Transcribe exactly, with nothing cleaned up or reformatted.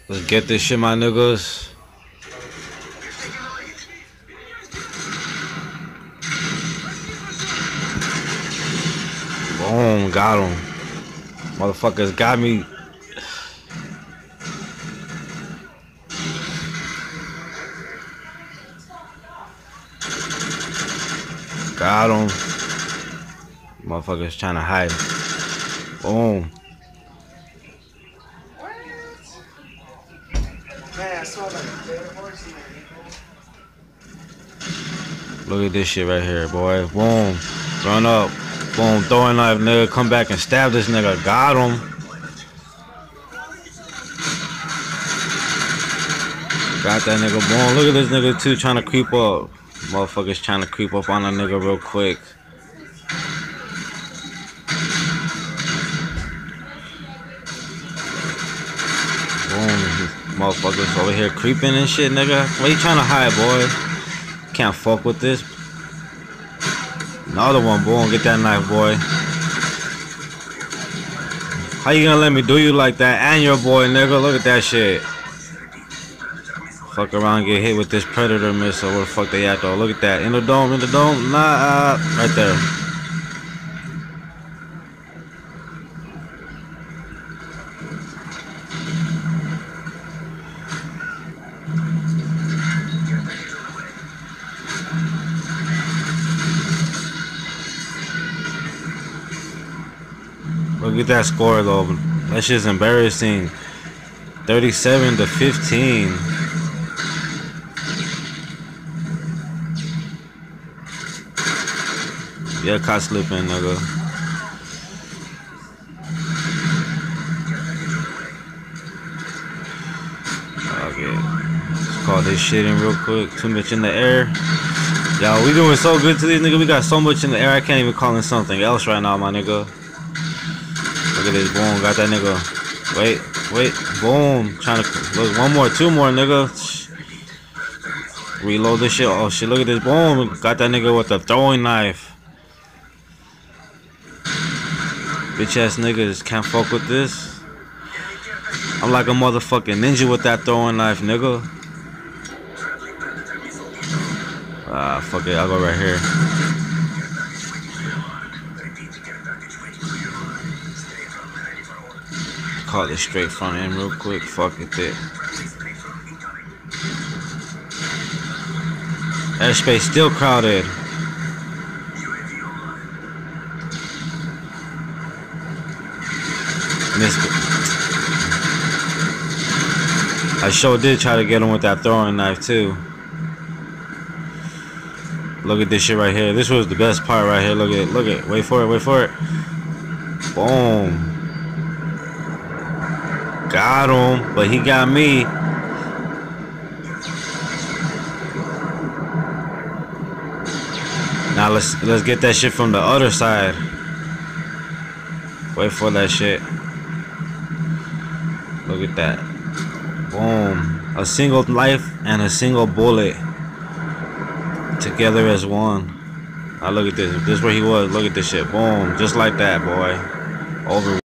Let's get this shit, my niggas. Boom, got him. Motherfuckers got me. Got him. Motherfuckers trying to hide. Boom. Look at this shit right here, boy. Boom. Run up. Boom. Throwing knife, nigga. Come back and stab this nigga. Got him. Got that nigga. Boom. Look at this nigga too trying to creep up. Motherfuckers trying to creep up on a nigga real quick. Boom. Motherfuckers over here creeping and shit, nigga. Why you trying to hide, boy? Can't fuck with this. Another one, boom. Get that knife, boy. How you gonna let me do you like that? And your boy, nigga. Look at that shit. Fuck around and get hit with this predator missile. Where the fuck they at, though? Look at that. In the dome, in the dome. Nah, uh, right there. Look at that score though. That shit's embarrassing. thirty-seven to fifteen. Yeah, caught slipping, nigga. Okay. Let's call this shit in real quick. Too much in the air. Yo, we doing so good to these nigga. We got so much in the air. I can't even call in something else right now, my nigga. Look at this, boom, got that nigga. Wait, wait, boom. Trying to look, one more, two more, nigga. Reload this shit. Oh shit, look at this, boom. Got that nigga with the throwing knife. Bitch ass niggas can't fuck with this. I'm like a motherfucking ninja with that throwing knife, nigga. Ah, fuck it, I'll go right here. Call this straight front end real quick. Fuck it there. Airspace still crowded. Missed it. I sure did try to get him with that throwing knife too. Look at this shit right here. This was the best part right here. Look at it. Look at it. Wait for it. Wait for it. Boom. Got him, but he got me. Now let's let's get that shit from the other side. Wait for that shit. Look at that. Boom. A single life and a single bullet together as one. Now look at this. This is where he was. Look at this shit. Boom. Just like that, boy. Over.